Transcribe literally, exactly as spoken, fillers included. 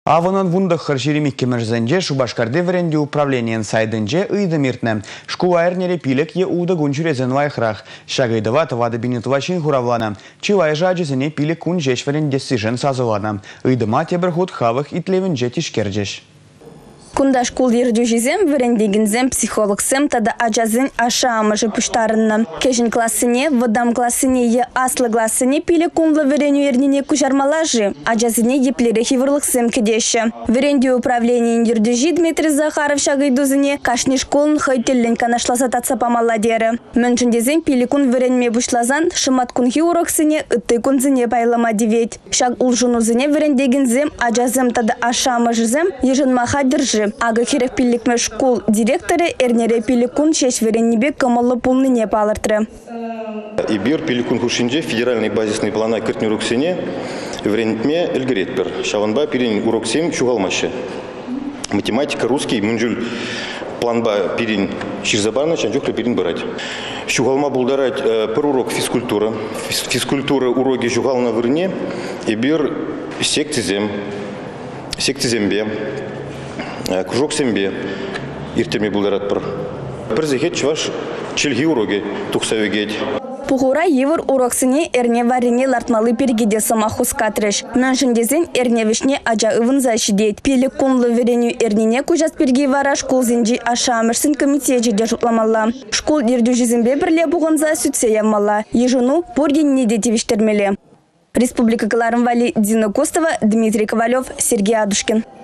Аванан вундах харширимик кемерзенже Шубашкарды вренде управлениен сайдынже ыйды миртне. Шкула эрнере пилек е уда гунчурезен вайхрах. Шагайдава тавады бинитвачин хуравлана. Чивай жаджизене пилек кун жеш вренде сижен сазылана. Ыйдыма тебірхуд хавых итлевенже тишкерджеш. Кунда школ ердюжизем врендегензем психологсем тада ажазен аша амажы пуштарынна. Кежин классыне, вадам классыне е аслы классыне пиле кунла вереню ернине кужармалажы. Ажазыне еплере хивырлыксем кедеші. Веренде управление ердюжи Дмитрий Захаров шагайдузыне кашни школын хайтеллен канашласа татса памаладері. Мөнчіндезен пиле кун веренме бушлазан шымат кунхи уроксыне ытты кунзыне байлама девет. Шаг улжунузыне верендегензем ажазем тада аша амажызем ежін маха держи. Ага херек пиликме школ директоры эрнере пиликун шешвереннебек камалы пулныне палыртыры. Ибир пиликун хушинже федеральный базисный плана кыртни уроксене вренитме эльгретпер. Шаванба пирин уроксем чугалмаще. Математика, русский, мунжуль планба пирин ширзабарна, чанчухля пирин барать. Шугалма булдарать пер урок физкультура. Физкультура уроки шугална вырне. Ибир сектизем. Сектизембе. Кружок сембе, иртеме булдарат пар. Перзехет чваш челги уроги тухсавегет. Пухура евр уроксыне эрне варине лартмалы пергеде самахус катреш. Мэншіндезен эрне вишне ажа ывын защидет. Пелек кунлы вереню эрнене кужас перги вара школ зенжи аша амырсын комитеджи держутламалла. Школ ердюжизембе бірле бұғынза сүтсе яммалла. Ежуну поргенне детевиштермеле. Республика Каларым Вали, Дина Костова, Дмитрий Ковалев, Сергей Адушкин.